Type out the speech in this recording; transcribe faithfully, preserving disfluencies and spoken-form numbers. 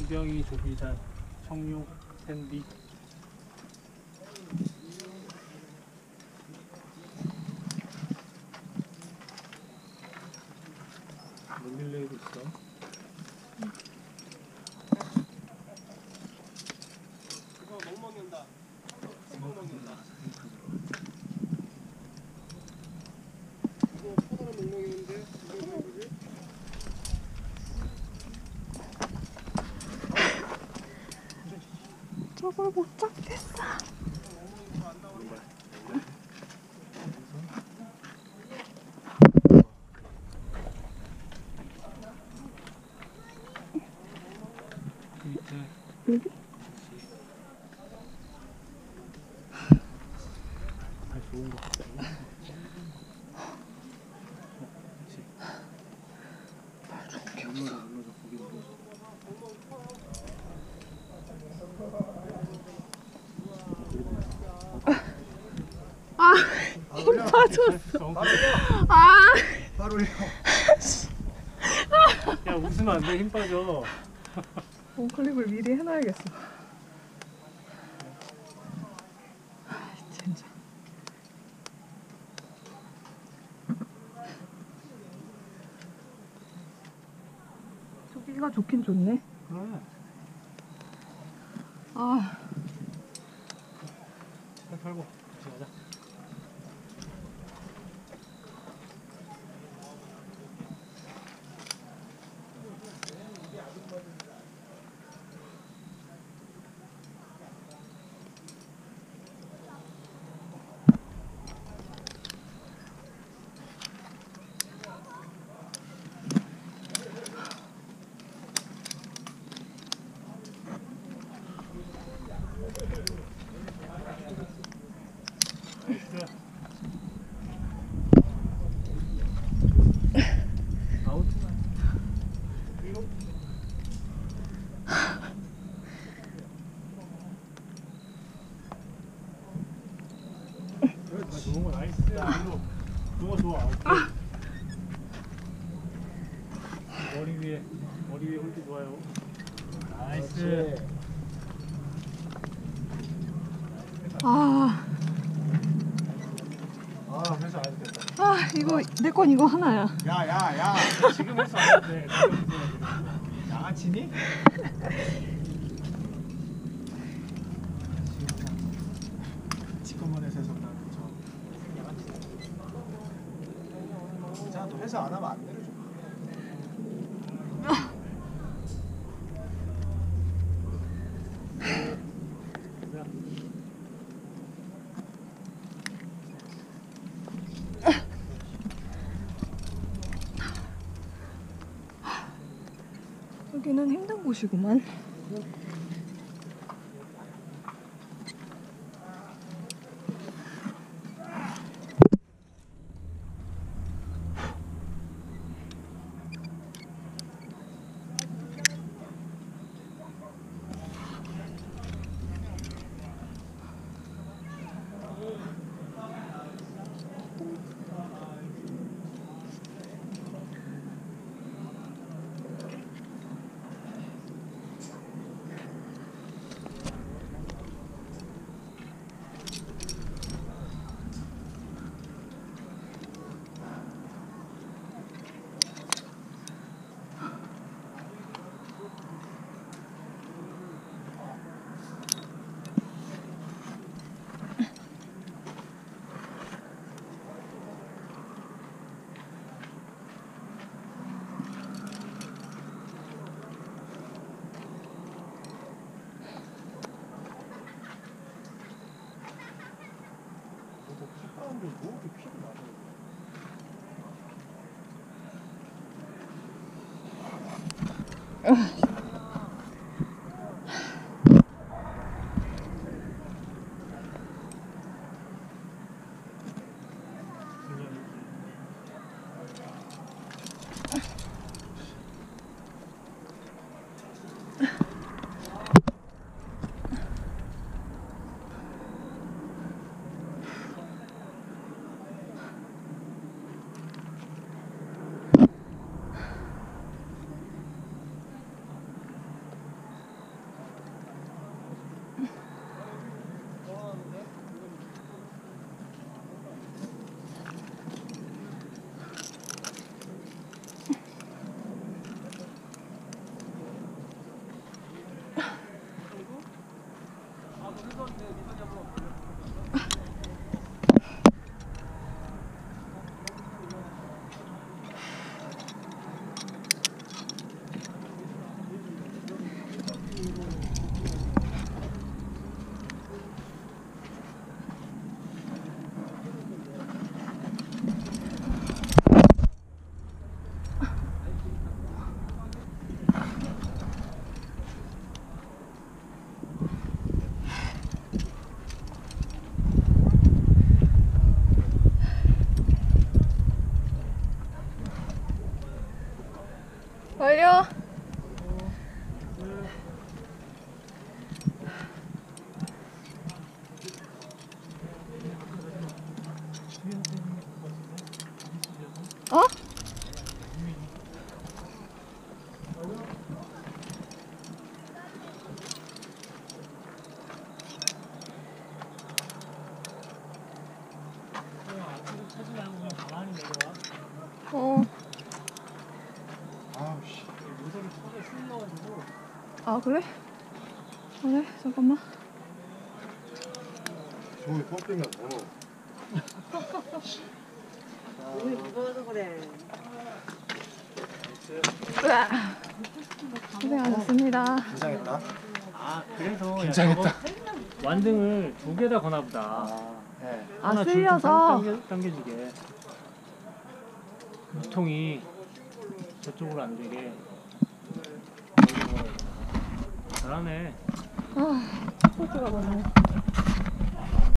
지병이, 조비잔, 청룡, 샌디. 릴레이도 있어. 이거 너무 먹는다. 너무 먹는다. 이거 포도는 못 먹이는데 이거 뭐지? 저걸 못 잡겠어. 여기? 아, 좋은 거 같아. 발 좋게 눌러줘, 눌러줘, 거기 눌러줘. 아, 힘 빠졌어. 아, 바로 올려. 야, 웃으면 안 돼, 힘 빠져. 원클립을 미리 해놔야겠어. 아, 진짜. 저기가 좋긴 좋네. 그래. 아, 잘 털고 같이 가자. 아웃. 좋은 거 나이스. 야, 이거 좋아 좋아. 오케이. 머리 위에 머리 위에 홀드 좋아요. 나이스. 아, 아, 회사 안 해도 됐다. 아, 이거 내 건 이거 하나야. 야, 야, 야. 지금 해서 안 돼. 양아치니? 치권문에서 해서 나는 저 양아치. 진짜 너 회사 안 하면 안 내려줘. 여기는 힘든 곳이구만. 뭐 이렇게 피가 많아? 아 그래? 그래 잠깐만. 종이 뻗으면 더. 몸이 무거워서 그래. 으아. 고생하셨습니다. 긴장했다. 아 그래서 야, 긴장했다. 저거 완등을 두 개다 거나 보다. 아, 네. 아 하나 줄좀 쓸려서. 당겨, 당겨지게. 유통이 저쪽으로 안 되게. 잘하네. 아 스포츠가 너무.